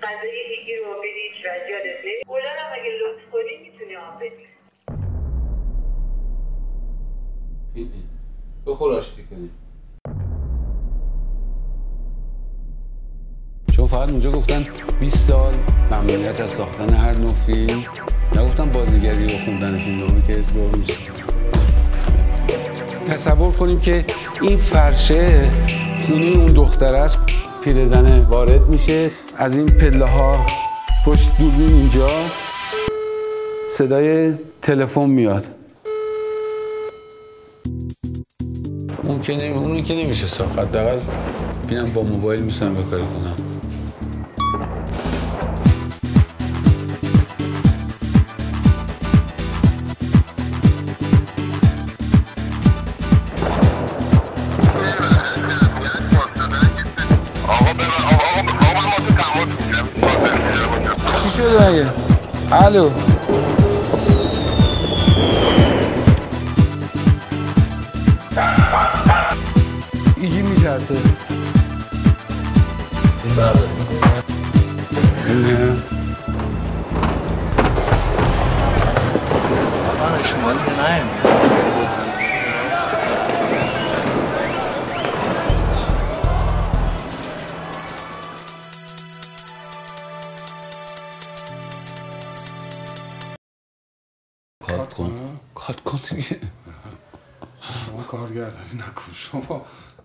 غذای ایگی رو بریش و یادته اولان هم اگه لطف کنی میتونی آن بدی بخور آشتی کنی. چون فقط اونجا گفتن 20 سال ممنوعیت از ساختن هر نوع فیلم، نگفتن بازیگری و خوندن فیلمنامه که جرم نیست. تصور کنیم که این فرشه خونه اون دختر است، پیرزنه وارد میشه، از این پله ها پشت دوربین اینجاست، صدای تلفن میاد. اونو که نمیشه ساخت، حداقل بینم با موبایل میتونم به کاری کنم. چی شده مگه؟ الو ایجی میترسه. این برداری نه من شمالی نایم کات کن دیگه. شما کارگردانی نکن، شما